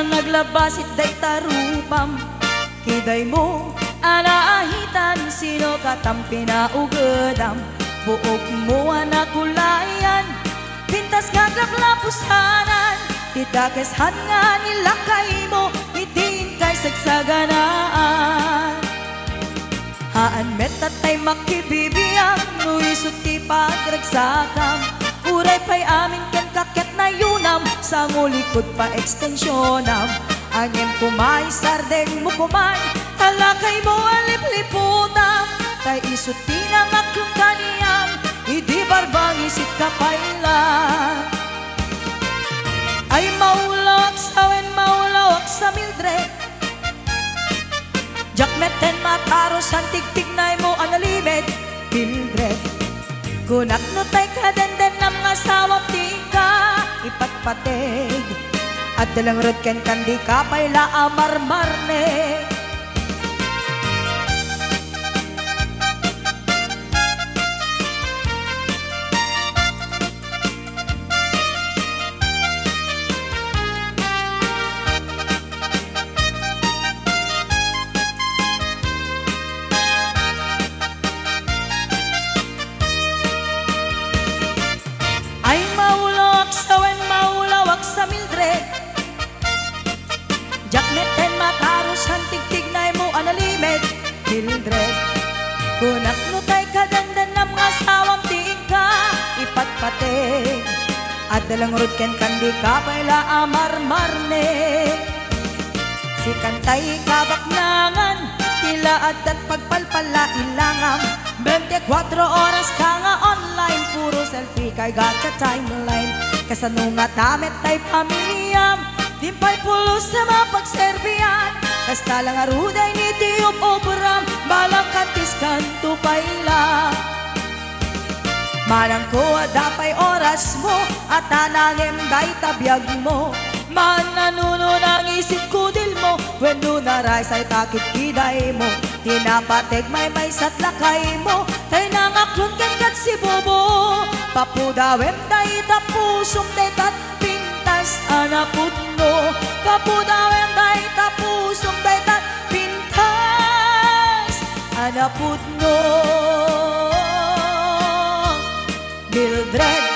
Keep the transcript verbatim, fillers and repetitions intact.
naglabasit day tarupam kiday mo anaahitan sino katampi na ugadam buok mo anakulayan pintas ngaglaplapusanan titakesan nga nilakay mo idin kay sagsaganaan haan metatay makibibiyang nuisot ti pagragsakam uray pa'y amin ken kaket na yunam sa ngulikod pa ekstensyonam angem kumay sardeng mo kumay talakay mo alipliputam tay isot ti nangaklong kaniyam idi barbang isit kapailan ay maulawak sawen maulawak sa Mildred jakmeten mataros ang tigtignay mo analibed Mildred kunak no tay kadenden ng asawang tika ipatpateg at dalang rod ken kandi kapayla amarmarne ay maulawak sawen maulawak sa Mildred jakneten mataros ang tigtignay mo analimed Mildred kunak no tay kadandan ng mga sawang tingka ipatpateg at dalang rod ken kandi kapayla amarmarne si kantay kabaknangan tila at pagpalpala ilangam twenty-four oras ka nga online puro selfie kay gata timeline kasanunga tamet tay pamilyam dimpay pulos sa mapagserbiyan kasta lang aruday ni Tiyop Obram balang kantis kanto payla manang ko adapay oras mo at anangem day tabiyag mo mananuno ng isip kudil mo when naray say takit kiday mo tinapateg may may satlakay mo tay nangaklon ken kat si Bobo papudawem day tapusok day tat pintas anapud no papudawem day tapusok day tat pintas anapud no Mildred